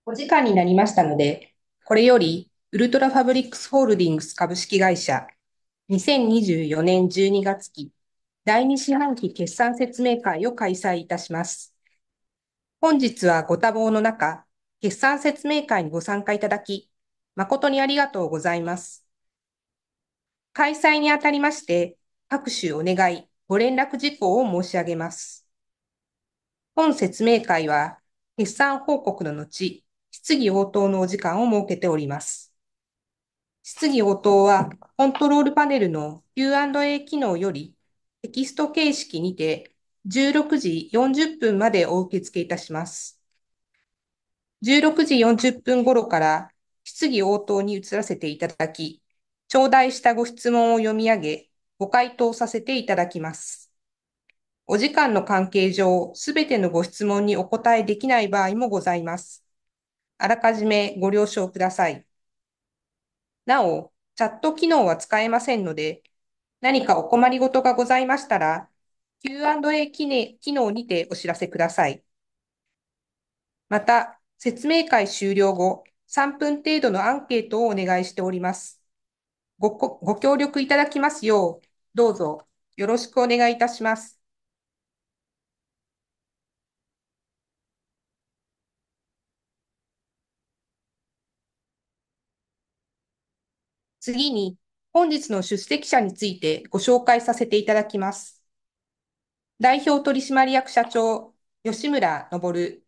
お時間になりましたので、これより、ウルトラファブリックスホールディングス株式会社、2024年12月期、第2四半期決算説明会を開催いたします。本日はご多忙の中、決算説明会にご参加いただき、誠にありがとうございます。開催にあたりまして、各種お願い、ご連絡事項を申し上げます。本説明会は、決算報告の後、質疑応答のお時間を設けております。質疑応答は、コントロールパネルの Q&A 機能より、テキスト形式にて、16時40分までお受け付けいたします。16時40分頃から質疑応答に移らせていただき、頂戴したご質問を読み上げ、ご回答させていただきます。お時間の関係上、すべてのご質問にお答えできない場合もございます。あらかじめご了承ください。なお、チャット機能は使えませんので、何かお困りごとがございましたら、Q&A 機能にてお知らせください。また、説明会終了後、3分程度のアンケートをお願いしております。ご協力いただきますよう、どうぞよろしくお願いいたします。次に、本日の出席者についてご紹介させていただきます。代表取締役社長、吉村昇。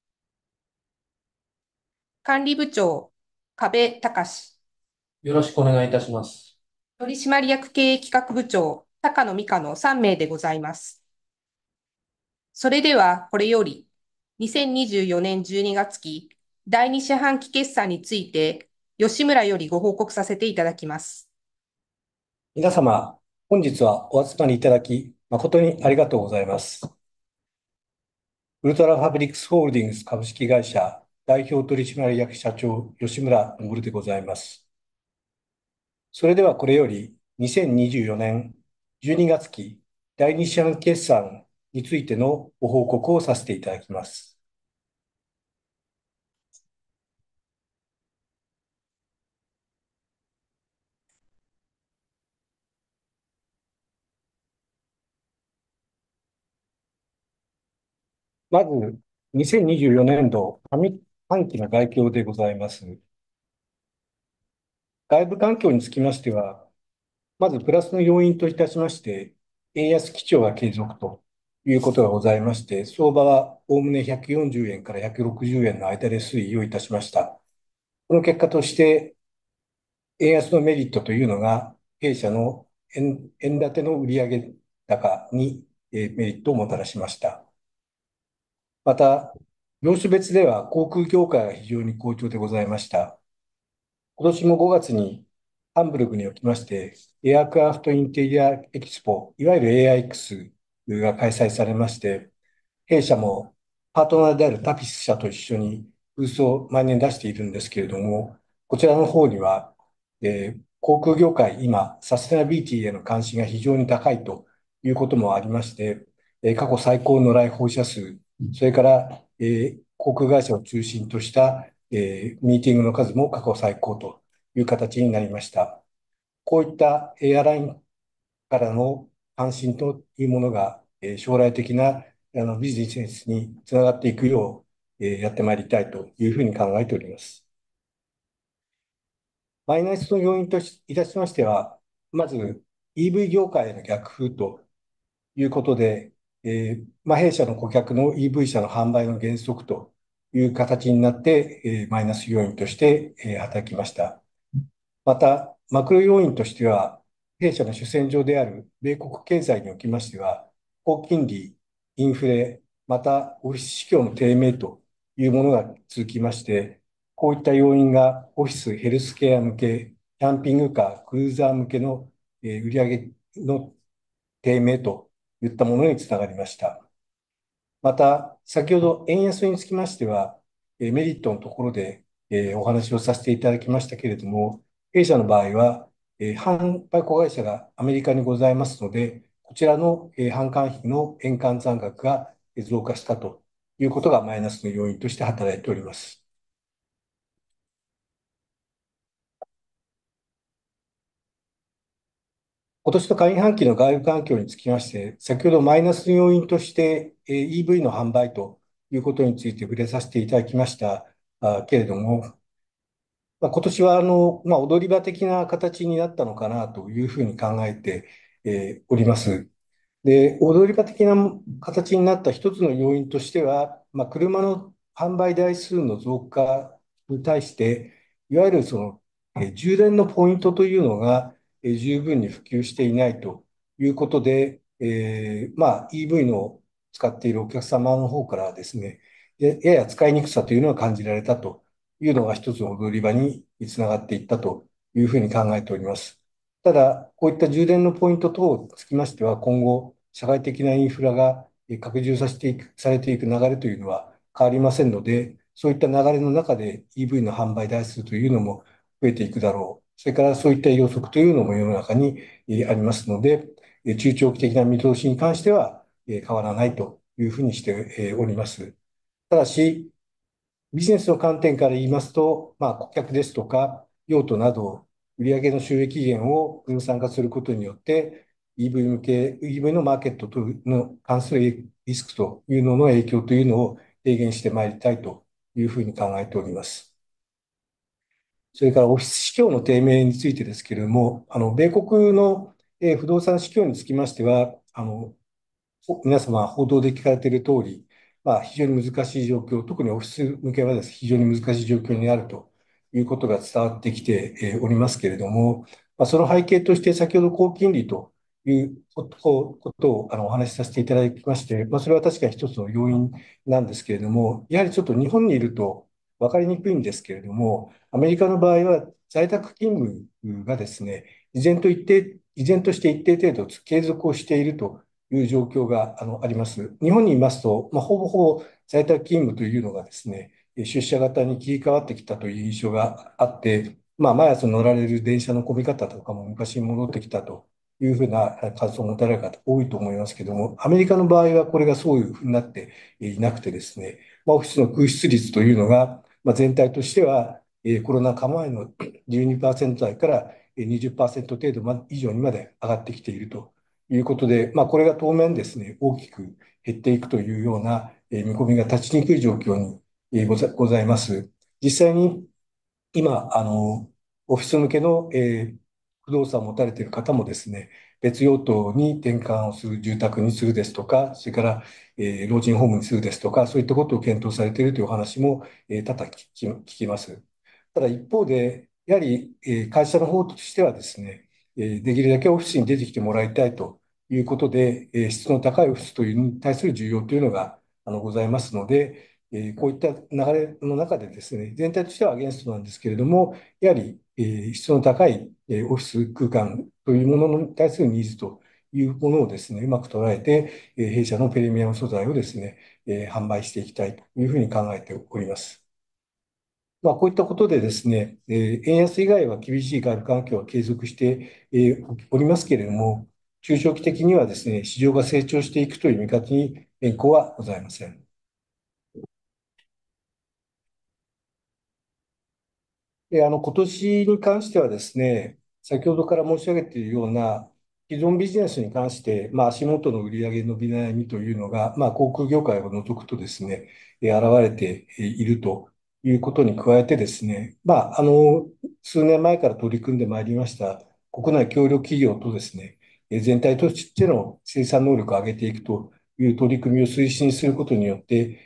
管理部長、加部隆。 よろしくお願いいたします。 取締役経営企画部長、高野美香の3名でございます。それでは、これより、2024年12月期第2四半期決算について、吉村よりご報告させていただきます。 皆様、本日はお集まりいただき、誠にありがとうございます。ウルトラファブリックスホールディングス株式会社代表取締役社長、吉村昇でございます。それではこれより、2024年12月期第2四半期決算についてのご報告をさせていただきます。まず、2024年度上半期の概況でございます。外部環境につきましては、まずプラスの要因といたしまして、円安基調が継続ということがございまして、相場はおおむね140円から160円の間で推移をいたしました。この結果として、円安のメリットというのが、弊社の円建ての売上高にメリットをもたらしました。また、業種別では航空業界が非常に好調でございました。今年も5月にハンブルグにおきまして、エアクラフトインテリアエキスポ、いわゆる AIX が開催されまして、弊社もパートナーであるタピス社と一緒にブースを毎年出しているんですけれども、こちらの方には、航空業界、今、サステナビリティへの関心が非常に高いということもありまして、過去最高の来訪者数、それから、航空会社を中心とした、ミーティングの数も過去最高という形になりました。こういったエアラインからの関心というものが、将来的なビジネスにつながっていくよう、やってまいりたいというふうに考えております。マイナスの要因といたしましては、まず EV 業界への逆風ということで、弊社の顧客の EV 車の販売の減速という形になって、マイナス要因として、働きました。また、マクロ要因としては、弊社の主戦場である米国経済におきましては、高金利、インフレ、またオフィス市況の低迷というものが続きまして、こういった要因がオフィス、ヘルスケア向け、キャンピングカー、クルーザー向けの売上の低迷といったものにつながりました。また、先ほど円安につきましては、メリットのところでお話をさせていただきましたけれども、弊社の場合は、販売子会社がアメリカにございますので、こちらの販管費の円換残額が増加したということがマイナスの要因として働いております。 今年の上半期の外部環境につきまして、先ほどマイナスの要因として、EV の販売ということについて触れさせていただきましたけれども、今年は踊り場的な形になったのかなというふうに考えて、おります。で、踊り場的な形になった一つの要因としては、車の販売台数の増加に対して、いわゆる充電のポイントというのが、十分に普及していないということで、EV の使っているお客様の方からですね、やや使いにくさというのが感じられたというのが一つの踊り場につながっていったというふうに考えております。ただ、こういった充電のポイント等につきましては、今後、社会的なインフラが拡充されていく流れというのは変わりませんので、そういった流れの中で EV の販売台数というのも増えていくだろう。それからそういった予測というのも世の中にありますので、中長期的な見通しに関しては変わらないというふうにしております。ただし、ビジネスの観点から言いますと、顧客ですとか、用途など、売上の収益源を分散化することによって、EV のマーケットとの関するリスクというのの影響というのを低減してまいりたいというふうに考えております。それからオフィス市況の低迷についてですけれども、米国の不動産市況につきましては、皆様報道で聞かれている通り、非常に難しい状況、特にオフィス向けはです、非常に難しい状況にあるということが伝わってきておりますけれども、その背景として先ほど高金利ということをお話しさせていただきまして、それは確かに一つの要因なんですけれども、やはりちょっと日本にいると分かりにくいんですけれども、アメリカの場合は在宅勤務がですね、依然として一定程度継続をしているという状況があります。日本にいますと、ほぼほぼ在宅勤務というのがですね、出社型に切り替わってきたという印象があって、毎朝乗られる電車の混み方とかも昔に戻ってきたというふうな感想を持たれる方多いと思いますけども、アメリカの場合はこれがそういうふうになっていなくてですね、オフィスの空室率というのが、全体としてはコロナ禍前の12%台から20%程度以上にまで上がってきているということで、これが当面ですね、大きく減っていくというような見込みが立ちにくい状況にございます。実際に今、オフィス向けの不動産を持たれている方もですね、別用途に転換をする、住宅にするですとか、それから老人ホームにするですとか、そういったことを検討されているというお話も多々聞きます。ただ一方で、やはり会社の方としてはですね、できるだけオフィスに出てきてもらいたいということで、質の高いオフィスというのに対する需要というのがございますので、こういった流れの中でですね、全体としてはアゲンストなんですけれども、やはり質の高いオフィス空間というものに対するニーズというものをですね、うまく捉えて、弊社のプレミアム素材をですね、販売していきたいというふうに考えております。こういったことでですね、円安以外は厳しい外部環境は継続しておりますけれども、中長期的にはですね、市場が成長していくという見方に変更はございません。今年に関してはですね、先ほどから申し上げているような既存ビジネスに関して、足元の売上伸び悩みというのが、航空業界を除くとですね、現れているということに加えてですね、数年前から取り組んでまいりました国内協力企業とですね、全体としての生産能力を上げていくという取り組みを推進することによって、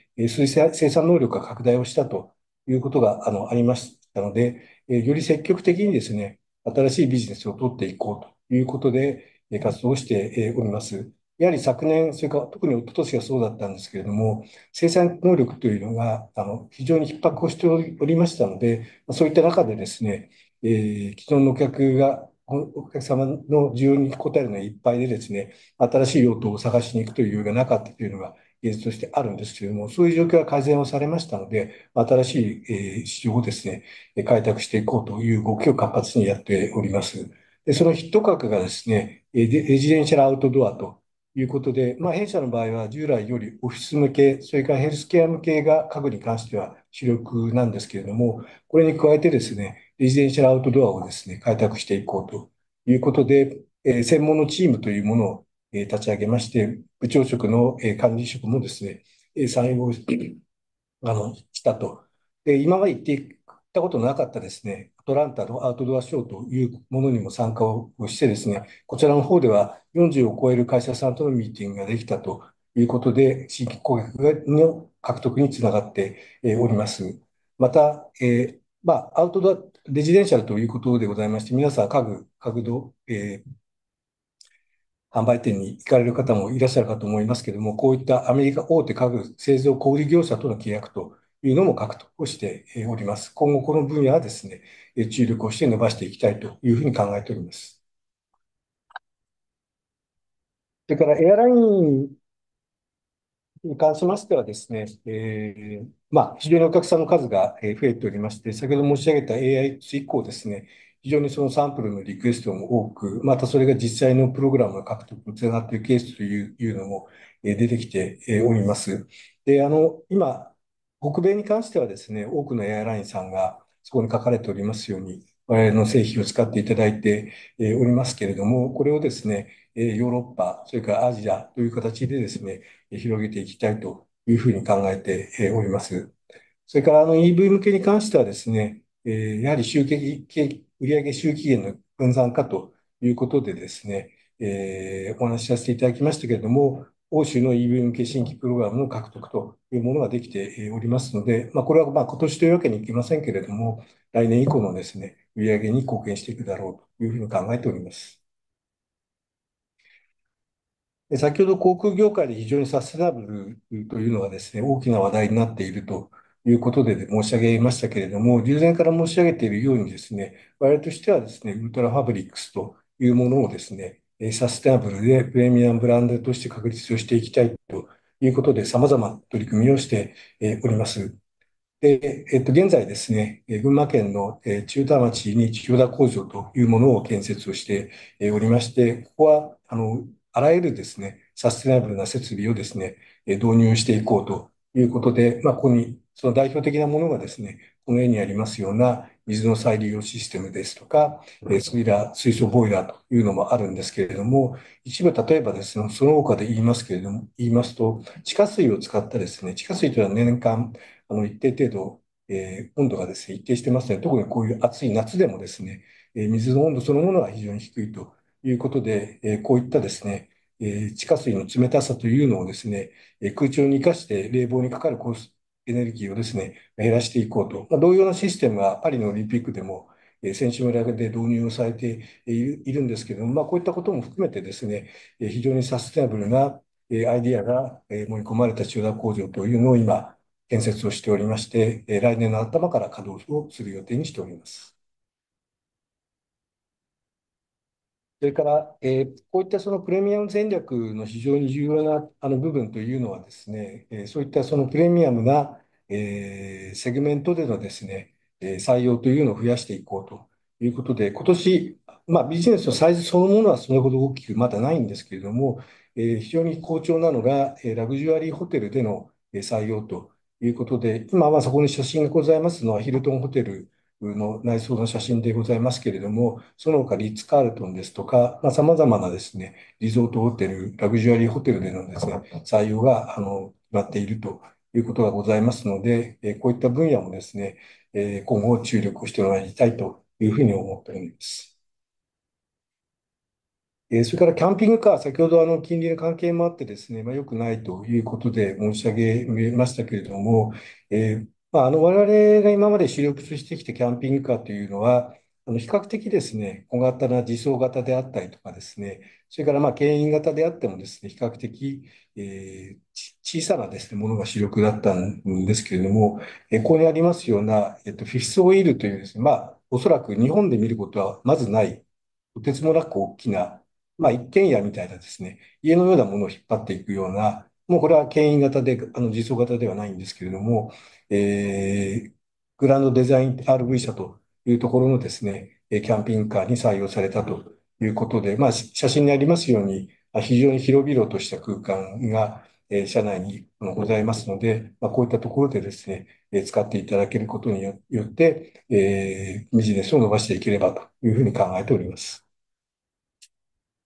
生産能力が拡大をしたということがありましたので、より積極的にですね、新しいビジネスを取っていこうということで、活動をしております。やはり昨年、それから特に一昨年がそうだったんですけれども、生産能力というのが非常に逼迫をしておりましたので、そういった中でですね、既存のお客様の需要に応えるのがいっぱいでですね、新しい用途を探しに行くという余裕がなかったというのが現実としてあるんですけれども、そういう状況は改善をされましたので、新しい市場をですね、開拓していこうという動きを活発にやっております。で、そのヒット格がですね、レジデンシャルアウトドアということで、弊社の場合は従来よりオフィス向け、それからヘルスケア向けが家具に関しては主力なんですけれども、これに加えてですね、レジデンシャルアウトドアをですね、開拓していこうということで、 専門のチームというものを立ち上げまして、部長職の管理職もですね、採用したと。で、今まで行っていったことのなかったですね、アトランタのアウトドアショーというものにも参加をしてですね、こちらの方では40を超える会社さんとのミーティングができたということで、新規顧客の獲得につながっております。また、アウトドア、レジデンシャルということでございまして、皆さん家具の、販売店に行かれる方もいらっしゃるかと思いますけれども、こういったアメリカ大手家具製造小売業者との契約というのも獲得をしております。今後この分野はですね、注力をして伸ばしていきたいというふうに考えております。それからエアラインに関しましてはですね、非常にお客さんの数が増えておりまして、先ほど申し上げた AI 以降ですね、非常にそのサンプルのリクエストも多く、またそれが実際のプログラムの獲得につながっているケースというのも出てきております。で、今、北米に関してはですね、多くのエアラインさんがそこに書かれておりますように、我々の製品を使っていただいておりますけれども、これをですね、ヨーロッパ、それからアジアという形でですね、広げていきたいというふうに考えております。それからEV 向けに関してはですね、やはり売上収期限の分散化ということでですね、お話しさせていただきましたけれども、欧州の EV 向け新規プログラムの獲得というものができておりますので、これは今年というわけにいきませんけれども、来年以降のですね、売上に貢献していくだろうというふうに考えております。先ほど航空業界で非常にサステナブルというのがですね、大きな話題になっているということで申し上げましたけれども、従前から申し上げているようにですね、我々としてはですね、ウルトラファブリックスというものをですね、サステナブルでプレミアムブランドとして確立をしていきたいということで、様々な取り組みをしております。で、現在ですね、群馬県の中田町に千代田工場というものを建設をしておりまして、ここは、あらゆるですね、サステナブルな設備をですね、導入していこうということで、ここに、その代表的なものがですね、この絵にありますような水の再利用システムですとか、水素ボイラーというのもあるんですけれども、一部例えばですね、その他で言いますと、地下水を使ったですね、地下水というのは年間、一定程度、温度がですね、一定してますので、特にこういう暑い夏でもですね、水の温度そのものが非常に低いということで、こういったですね、地下水の冷たさというのをですね、空中に生かして冷房にかかるコストエネルギーをですね、減らしていこうと。同様なシステムがパリのオリンピックでも、選手村で導入をされているんですけれども、こういったことも含めてですね、非常にサステナブルなアイディアが盛り込まれた千代田工場というのを今、建設をしておりまして、来年の頭から稼働をする予定にしております。それから、こういったそのプレミアム戦略の非常に重要な部分というのはですね、そういったそのプレミアムな、セグメントでのですね、採用というのを増やしていこうということで、今年、ビジネスのサイズそのものはそれほど大きくまだないんですけれども、非常に好調なのが、ラグジュアリーホテルでの採用ということで、今はそこに写真がございますのは、ヒルトンホテルの内装の写真でございますけれども、その他リッツ・カールトンですとか、様々なですね、リゾートホテル、ラグジュアリーホテルでのですね、採用が、決まっているということがございますので、こういった分野もですね、今後注力をしてまいりたいというふうに思っております。それからキャンピングカー、先ほど金利の関係もあってですね、良くないということで申し上げましたけれども、我々が今まで主力としてきたキャンピングカーというのは、比較的ですね、小型な自走型であったりとかですね、それから牽引型であってもですね、比較的、小さなですね、ものが主力だったんですけれども、ここにありますような、フィフスオイルというですね、おそらく日本で見ることはまずない、とてつもなく大きな一軒家みたいなですね、家のようなものを引っ張っていくような、もうこれは牽引型で、自走型ではないんですけれども、グランドデザイン RV 社というところのですね、キャンピングカーに採用されたということで、写真にありますように、非常に広々とした空間が、社内にございますので、こういったところでですね、使っていただけることによって、ビジネスを伸ばしていければというふうに考えております。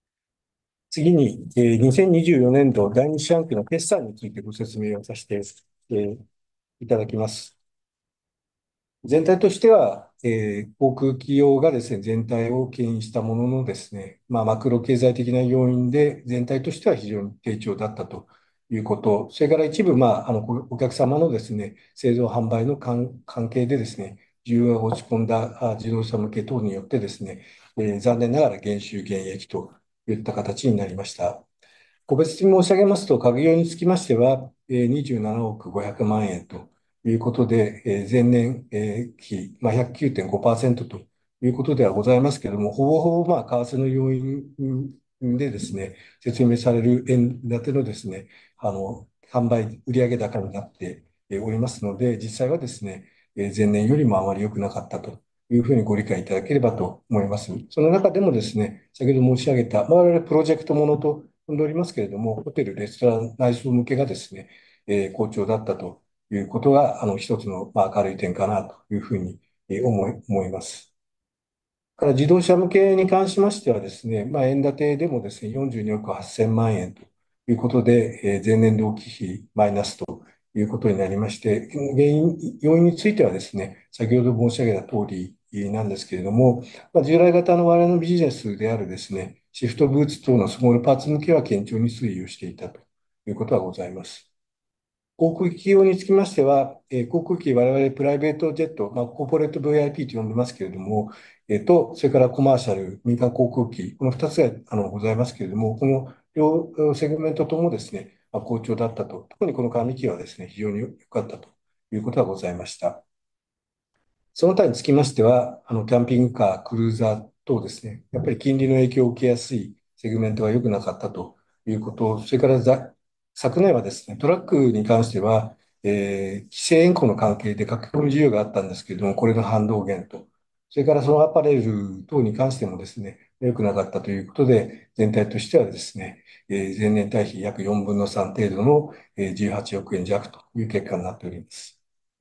次に、2024年度第2四半期の決算についてご説明をさせて、いただきます。全体としては、航空機用がですね、全体を牽引したもののですね、マクロ経済的な要因で全体としては非常に低調だったということ、それから一部、お客様のですね、製造販売の関係でですね、需要が落ち込んだ自動車向け等によってですね、残念ながら減収減益といった形になりました。個別に申し上げますと、家業につきましては、27億500万円ということで、前年比、109.5%ということではございますけれども、ほぼほぼ為替の要因でですね、説明される円建てのですね、販売売上高になっておりますので、実際はですね、前年よりもあまり良くなかったというふうにご理解いただければと思います。その中でもですね、先ほど申し上げた、我々プロジェクトものと呼んでおりますけれども、ホテル、レストラン内装向けがですね、好調だったということが、一つの、明るい点かなというふうに思います。から自動車向けに関しましてはですね、円建てでもですね、42億8000万円ということで、前年同期比マイナスということになりまして、要因についてはですね、先ほど申し上げた通りなんですけれども、従来型の我々のビジネスであるですね、シフトブーツ等のスモールパーツ向けは堅調に推移をしていたということはございます。航空機用につきましては、航空機、我々プライベートジェット、コーポレート VIP と呼んでますけれども、それからコマーシャル、民間航空機、この2つがございますけれども、この両セグメントともですね、好調だったと、特にこの上期はですね、非常に良かったということがございました。その他につきましては、キャンピングカー、クルーザー等ですね、やっぱり金利の影響を受けやすいセグメントが良くなかったということ、それから昨年はですね、トラックに関しては、規制変更の関係で書き込み需要があったんですけれども、これの反動減と、それからそのアパレル等に関してもですね、良くなかったということで、全体としてはですね、前年対比約4分の3程度の18億円弱という結果になっております。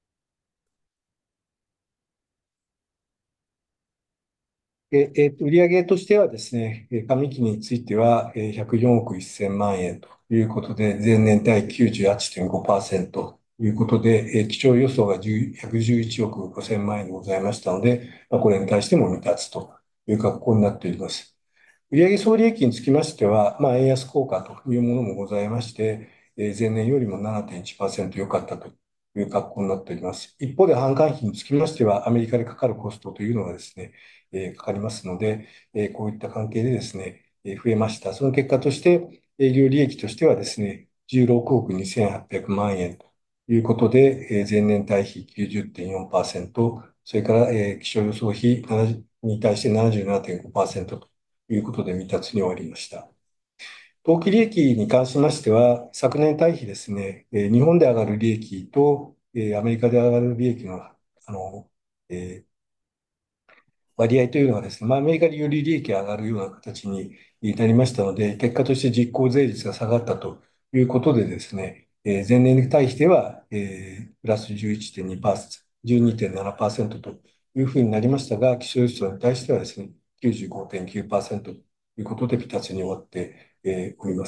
売上としてはですね、上期については104億1000万円ということで、前年対98.5%ということで、基調予想が111億5000万円でございましたので、これに対しても未達という格好になっております。売上総利益につきましては、円安効果というものもございまして、前年よりも7.1%良かったという格好になっております。一方で、販管費につきましては、アメリカでかかるコストというのがですね、かかりますので、こういった関係でですね、増えました。その結果として、営業利益としてはですね、16億2800万円ということで、前年対比90.4%、それから、気象予想比に対して77.5%ということで未達に終わりました。当期利益に関しましては、昨年対比ですね、日本で上がる利益と、アメリカで上がる利益の、えー割合というのはですね、アメリカでより利益が上がるような形になりましたので、結果として実効税率が下がったということでですね、前年に対しては、プラス11.2%、12.7%というふうになりましたが、気象予想に対してはですね、95.9%ということで、ピタツに終わっております。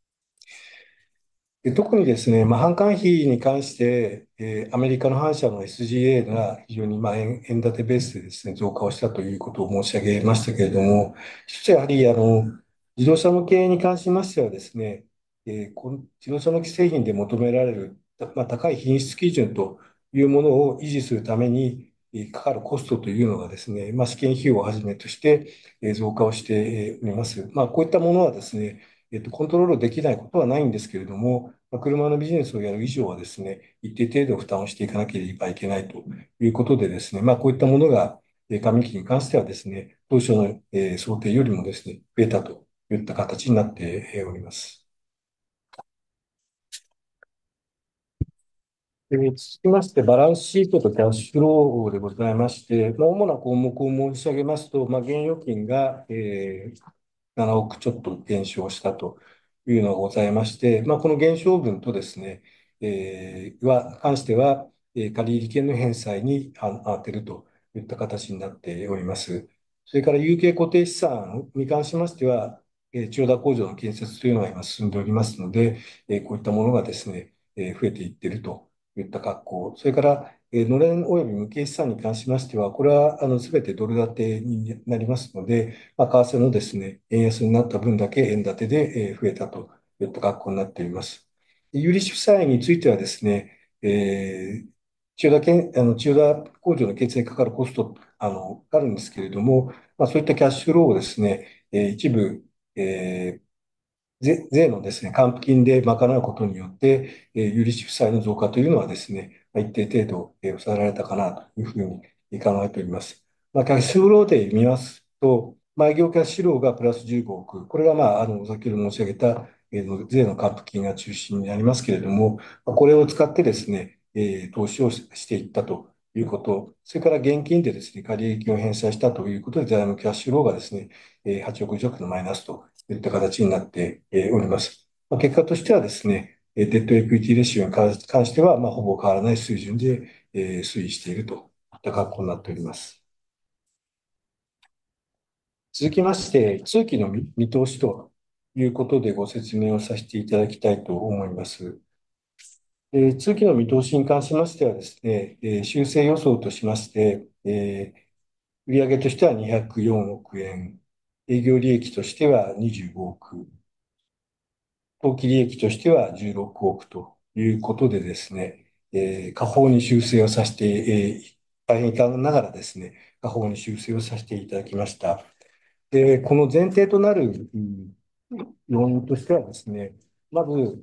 特にですね、販管費に関して、アメリカの反社の SGA が非常に円建てベースでですね、増加をしたということを申し上げましたけれども、一つやはり、自動車向けに関しましてはですね、この自動車向け製品で求められる、高い品質基準というものを維持するために、かかるコストというのがですね、試験費用をはじめとして、増加をしております。こういったものはですね、コントロールできないことはないんですけれども、車のビジネスをやる以上はですね、一定程度負担をしていかなければいけないということでですね、こういったものが、上期に関してはですね、当初の想定よりもですね、増えたといった形になっております。続きまして、バランスシートとキャッシュフローでございまして、主な項目を申し上げますと、現預金が、7億ちょっと減少したというのがございまして、この減少分とですね、関しては、借入権の返済に当てるといった形になっております。それから有形固定資産に関しましては、 千代田工場の建設というのが今進んでおりますので、こういったものがですね、増えていっているといった格好。それから、のれん及び無形資産に関しましては、これはすべてドル建てになりますので、為替のですね、円安になった分だけ円建てで増えたといった格好になっています。有利子負債についてはですね、千代田工場の建設にかかるコスト、あるんですけれども、そういったキャッシュフローをですね、一部、えー税のですね、還付金で賄うことによって、有利子負債の増加というのはですね、一定程度、抑えられたかなというふうに考えております。キャッシュフローで見ますと、営業キャッシュフローがプラス15億、これが先ほど申し上げた、税の還付金が中心になりますけれども、これを使ってですね、投資をしていったということ、それから現金でですね、借入金を返済したということで、財務キャッシュフローがですね、8億弱のマイナスといった形になっております。結果としてはですね、デッドエクイティレシオに関しては、ほぼ変わらない水準で推移しているといった格好になっております。続きまして、通期の見通しということでご説明をさせていただきたいと思います。通期の見通しに関しましてはですね、修正予想としまして、売上としては204億円、営業利益としては25億、当期利益としては16億ということでですね、下方に修正をさせて、大変遺憾ながらですね、下方に修正をさせていただきました。で、この前提となる要因としてはですね、まず、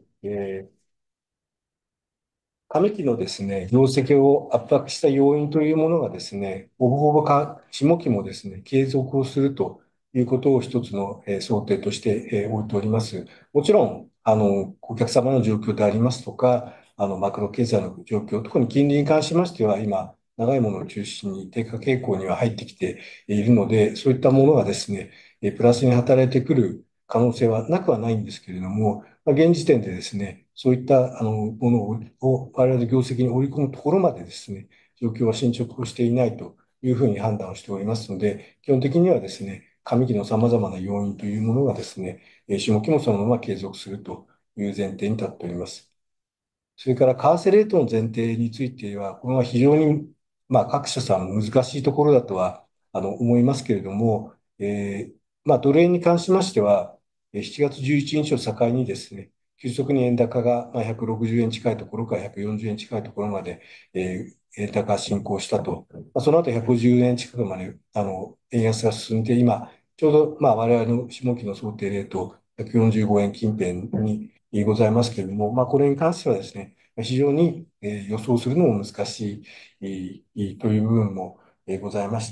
上期のですね、業績を圧迫した要因というものがですね、ほぼほぼ下期もですね、継続をするということを一つの想定として置いております。もちろん、お客様の状況でありますとか、マクロ経済の状況、特に金利に関しましては、今、長いものを中心に低下傾向には入ってきているので、そういったものがですね、プラスに働いてくる可能性はなくはないんですけれども、現時点でですね、そういったものを我々の業績に織り込むところまでですね、状況は進捗をしていないというふうに判断をしておりますので、基本的にはですね、上期の様々な要因というものがですね、下期もそのまま継続するという前提に立っております。それから為替レートの前提については、これは非常に、各社さん難しいところだとは、思いますけれども、ドル円に関しましては、7月11日を境にですね、急速に円高が160円近いところから140円近いところまで、円高が進行したと。その後110円近くまで、円安が進んで、今、ちょうど、我々の下期の想定レート、145円近辺にございますけれども、これに関してはですね、非常に予想するのも難しいという部分もございまして、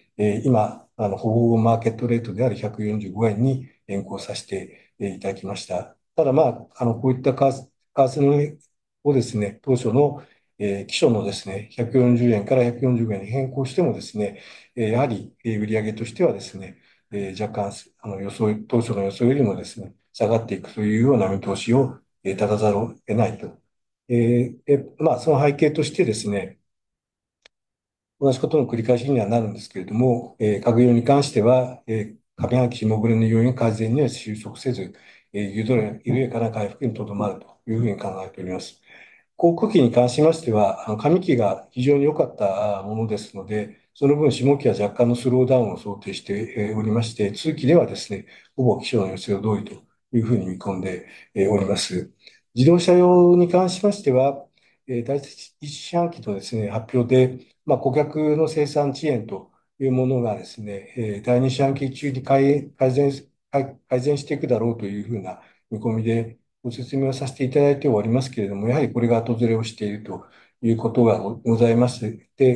今、ほぼマーケットレートである145円に変更させていただきました。ただ、こういった為替のをですね、当初の基礎のですね、140円から145円に変更してもですね、やはり売上としてはですね、若干、当初の予想よりもですね、下がっていくというような見通しを立たざるを得ないと。その背景としてですね、同じことの繰り返しにはなるんですけれども、株業に関しては、上半期下振れの要因改善には収束せず、緩やかな回復にとどまるというふうに考えております。航空機に関しましては、上期が非常に良かったものですので、その分、下期は若干のスローダウンを想定しておりまして、通期ではですね、ほぼ気象の予想通りというふうに見込んでおります。自動車用に関しましては、第一四半期のですね、発表で、顧客の生産遅延というものがですね、第二四半期中に改善していくだろうというふうな見込みで、ご説明をさせていただいておりますけれども、やはりこれが後ずれをしているということがございまして、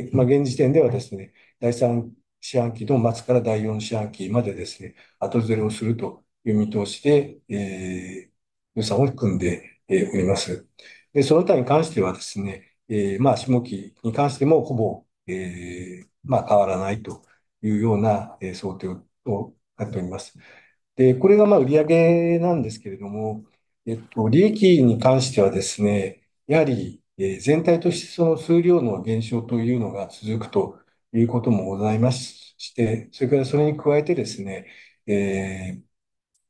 現時点ではですね、第三四半期の末から第四四半期までですね、後ずれをするという見通しで、予算を組んでおります。で、その他に関してはですね、下期に関してもほぼ、変わらないというような、想定をなっております。で、これが売上なんですけれども、利益に関してはですね、やはり、全体としてその数量の減少というのが続くということもございまして、それからそれに加えてですね、え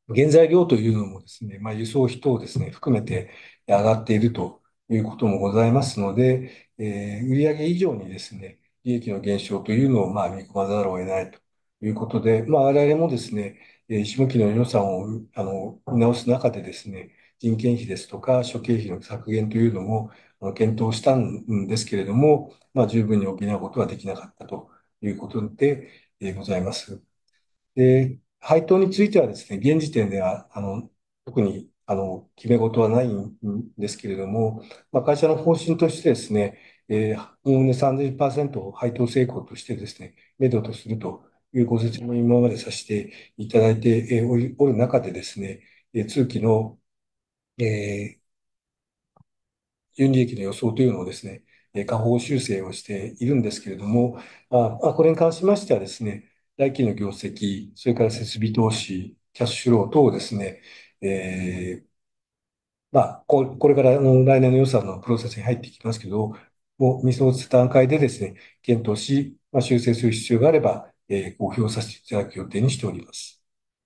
原材料というのもですね、輸送費等をですね、含めて上がっているということもございますので、売上以上にですね、利益の減少というのを見込まざるを得ないということで、我々もですね、下期の予算を見直す中でですね、人件費ですとか諸経費の削減というのも検討したんですけれども、十分に補うことはできなかったということでございます。で、配当についてはですね、現時点では、特に、決め事はないんですけれども、会社の方針としてですね、おおむね30%を配当成功としてですね、目処とするというご説明を今までさせていただいておる中でですね、通期の、えー純利益の予想というのをですね、下方修正をしているんですけれども、これに関しましてはですね、来期の業績、それから設備投資、キャッシュフロー等をですね、えーこれから来年の予算のプロセスに入っていきますけど、もう見通す段階でですね、検討し、修正する必要があれば、公表させていただく予定にしております。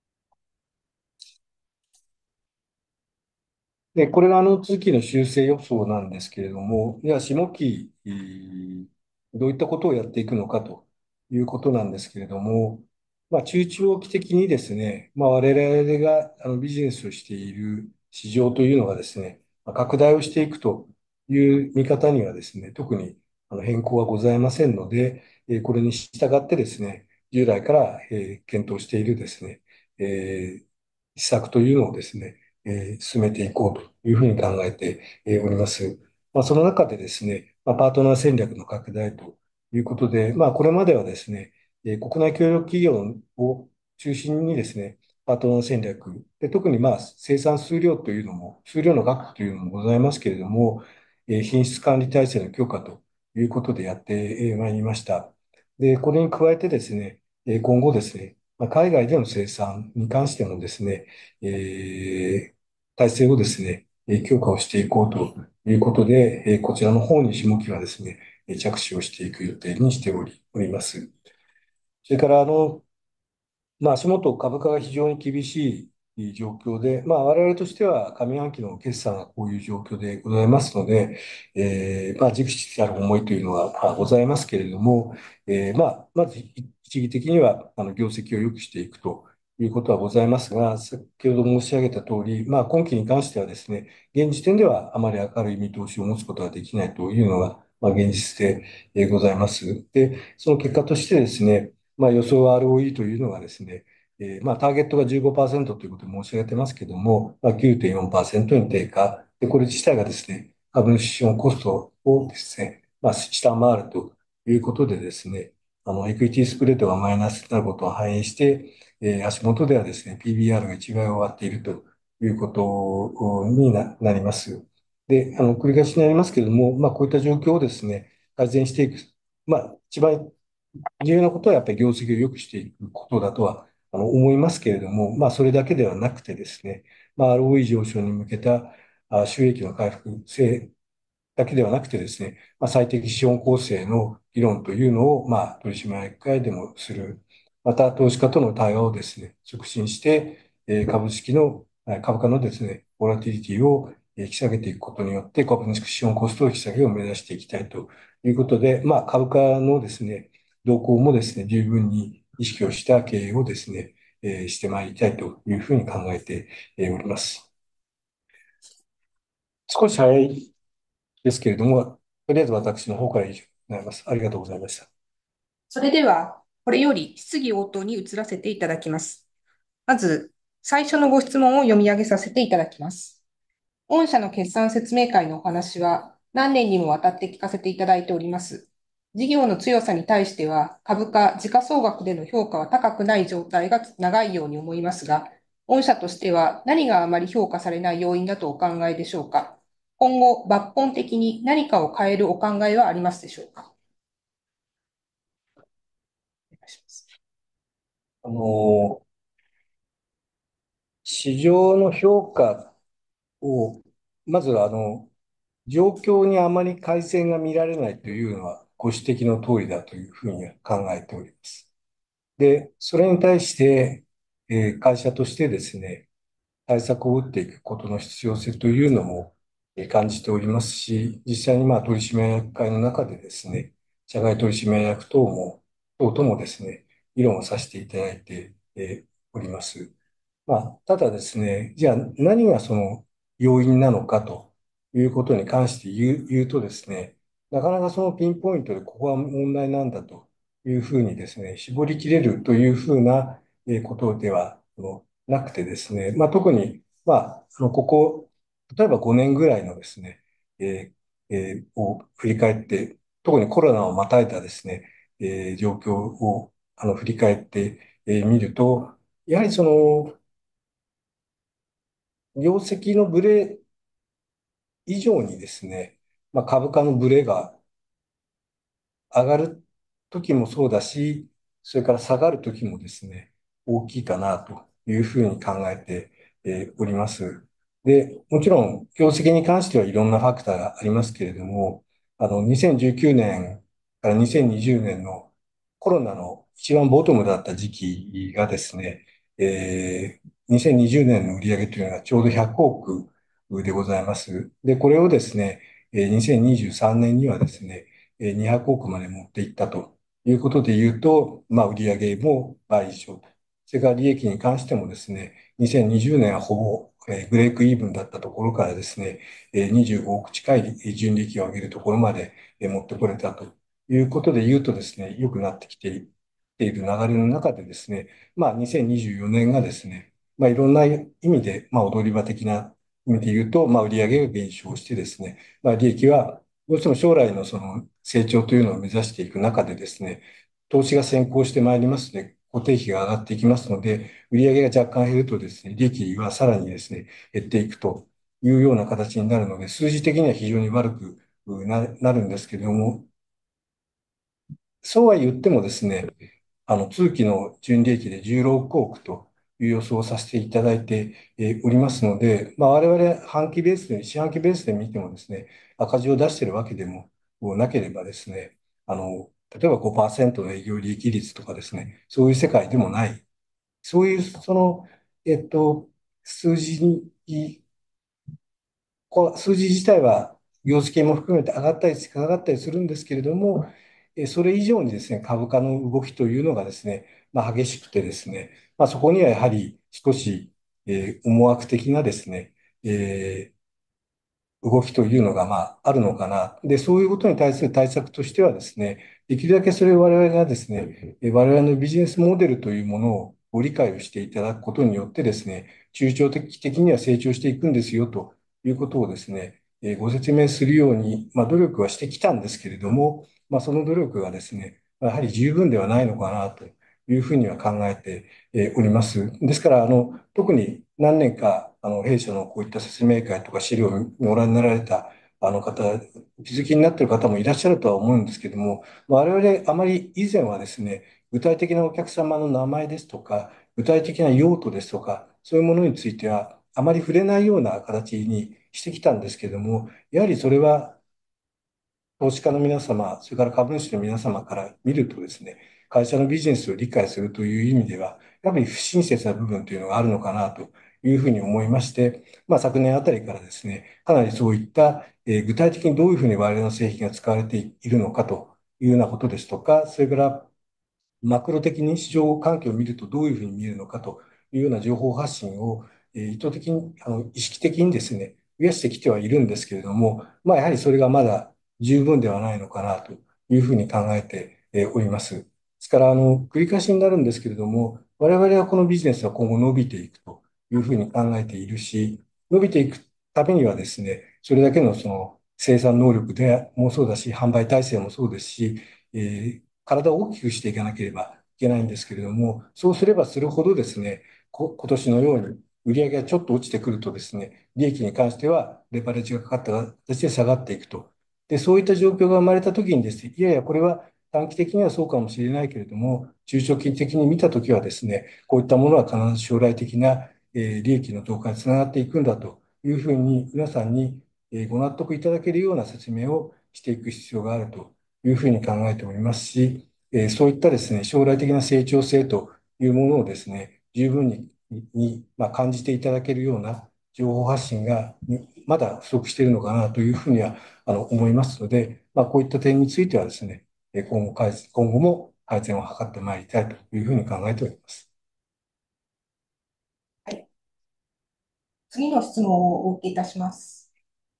で、これが通期の修正予想なんですけれども、じゃあ、下期、どういったことをやっていくのかということなんですけれども、中長期的にですね、我々がビジネスをしている市場というのがですね、拡大をしていくという見方にはですね、特に変更はございませんので、これに従ってですね、従来から、検討しているですね、施策というのをですね、進めていこうというふうに考えております。その中でですね、パートナー戦略の拡大ということで、これまではですね、国内協力企業を中心にですね、パートナー戦略で、特に生産数量というのも、数量の確保というのもございますけれども、品質管理体制の強化ということでやってまいりました。で、これに加えてですね、今後ですね、海外での生産に関してもですね、体制をですね、強化をしていこうということで、こちらの方に下期はですね、着手をしていく予定にしております。それから、足元株価が非常に厳しい状況で、我々としては上半期の決算がこういう状況でございますので、忸怩たる思いというのはございますけれども、まず一義的には業績を良くしていくということはございますが、先ほど申し上げた通り、今期に関してはですね、現時点ではあまり明るい見通しを持つことができないというのが、現実でございます。で、その結果としてですね、予想 ROE というのがですね、ターゲットが15%ということを申し上げてますけども、9.4% に低下。で、これ自体がですね、株主資本コストをですね、下回るということでですね、エクイティスプレッドがマイナスになることを反映して、足元ではですね、PBR が1倍を割っているということになります。で、繰り返しになりますけれども、こういった状況をですね、改善していく。一番重要なことはやっぱり業績を良くしていくことだとは思いますけれども、それだけではなくてですね、ROE 上昇に向けた収益の回復性だけではなくてですね、最適資本構成の議論というのを、取締役会でもする。また、投資家との対話をですね、促進して、株価のですね、ボラティリティを引き下げていくことによって、株主資本コスト引き下げを目指していきたいということで、株価のですね、動向もですね、十分に意識をした経営をですね、してまいりたいというふうに考えております。少し早いですけれども、とりあえず私の方から以上になります。ありがとうございました。 それでは、これより質疑応答に移らせていただきます。まず、最初のご質問を読み上げさせていただきます。御社の決算説明会のお話は何年にもわたって聞かせていただいております。事業の強さに対しては株価、時価総額での評価は高くない状態が長いように思いますが、御社としては何があまり評価されない要因だとお考えでしょうか。今後、抜本的に何かを変えるお考えはありますでしょうか。お願いします。 あの、市場の評価を、まず状況にあまり改善が見られないというのはご指摘の通りだというふうに考えております。で、それに対して、会社としてですね、 対策を打っていくことの必要性というのも感じておりますし、実際に取締役会の中でですね、社外取締役等々もですね、議論をさせていただいております。ただですね、じゃあ何がその要因なのかということに関して言うとですね、なかなかそのピンポイントでここは問題なんだというふうにですね、絞り切れるというふうなことではなくてですね、特に、ここ、例えば5年ぐらいのですね、を振り返って、特にコロナをまたいだですね、状況を振り返ってみると、やはりその業績のブレ以上にですね、株価のブレが上がる時もそうだし、それから下がる時もですね、大きいかなというふうに考えております。で、もちろん、業績に関してはいろんなファクターがありますけれども、2019年から2020年のコロナの一番ボトムだった時期がですね、2020年の売上というのがちょうど100億でございます。で、これをですね、2023年にはですね、200億まで持っていったということで言うと、売上も倍以上。それから利益に関してもですね、2020年はほぼブレイクイーブンだったところからですね、25億近い純利益を上げるところまで持ってこれたということで言うとですね、良くなってきている流れの中でですね、2024年がですね、いろんな意味で、踊り場的な意味で言うと、売上が減少してですね、利益はどうしても将来のその成長というのを目指していく中でですね、投資が先行してまいりますので、固定費が上がっていきますので、売上が若干減るとですね、利益はさらにですね、減っていくというような形になるので、数字的には非常に悪くなるんですけれども、そうは言ってもですね、通期の純利益で16億という予想をさせていただいておりますので、我々半期ベースで、四半期ベースで見てもですね、赤字を出しているわけでもなければですね、例えば5%の営業利益率とかですね、そういう世界でもない、そういう、えっと、数字に数字自体は業績も含めて上がったり下がったりするんですけれども、それ以上にですね、株価の動きというのがですね、激しくてですね、そこにはやはり少し、思惑的なですね、え動きというのが、あるのかな。で、そういうことに対する対策としてはですね、できるだけそれを我々がですね、我々のビジネスモデルというものをご理解をしていただくことによってですね、中長期的には成長していくんですよということをですね、ご説明するように、努力はしてきたんですけれども、その努力がですね、やはり十分ではないのかなというふうには考えております。ですから、特に何年か、弊社のこういった説明会とか資料をご覧になられた方、お気づきになっている方もいらっしゃるとは思うんですけども、我々あまり以前はですね、具体的なお客様の名前ですとか、具体的な用途ですとか、そういうものについては、あまり触れないような形にしてきたんですけども、やはりそれは投資家の皆様、それから株主の皆様から見るとですね、会社のビジネスを理解するという意味では、やっぱり不親切な部分というのがあるのかなというふうに思いまして、昨年あたりからですね、かなりそういった、具体的にどういうふうに我々の製品が使われているのかというようなことですとか、それからマクロ的に市場環境を見るとどういうふうに見えるのかというような情報発信を、意図的に、意識的にですね、増やしてきてはいるんですけれども、やはりそれがまだ十分ではないのかなというふうに考えております。ですから、繰り返しになるんですけれども、我々はこのビジネスは今後伸びていくというふうに考えているし、伸びていくためにはですね、それだけのその生産能力でもそうだし、販売体制もそうですし、体を大きくしていかなければいけないんですけれども、そうすればするほどですね、今年のように売上がちょっと落ちてくるとですね、利益に関してはレバレッジがかかった形で下がっていくと。で、そういった状況が生まれたときにですね、いやいや、これは短期的にはそうかもしれないけれども、中長期的に見たときはですね、こういったものは必ず将来的な利益の増加につながっていくんだというふうに皆さんにご納得いただけるような説明をしていく必要があるというふうに考えておりますし、そういったですね、将来的な成長性というものをですね、十分にまあ、感じていただけるような情報発信がまだ不足しているのかなというふうには思いますので、まあ、こういった点についてはですね、今後も改善を図ってまいりたいというふうに考えております。 はい。次の質問をお受けいたします。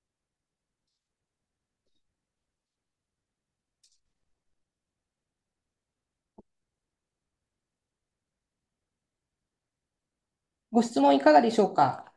ご質問いかがでしょうか？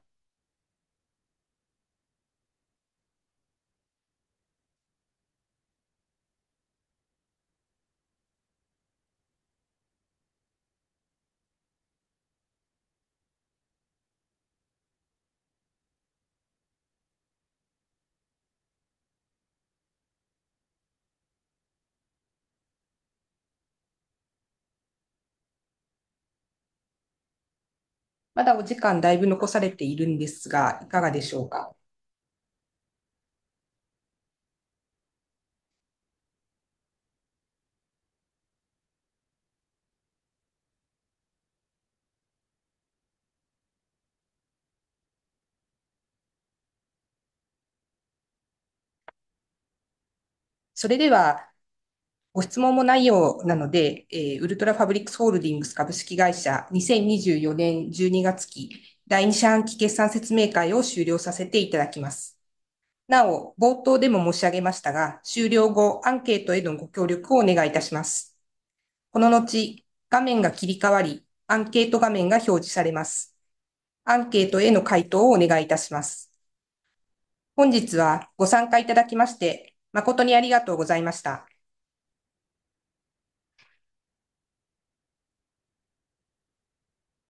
まだお時間だいぶ残されているんですが、いかがでしょうか？それでは、ご質問もないようなので、ウルトラファブリックスホールディングス株式会社2024年12月期第2四半期決算説明会を終了させていただきます。なお、冒頭でも申し上げましたが、終了後、アンケートへのご協力をお願いいたします。この後、画面が切り替わり、アンケート画面が表示されます。アンケートへの回答をお願いいたします。本日はご参加いただきまして、誠にありがとうございました。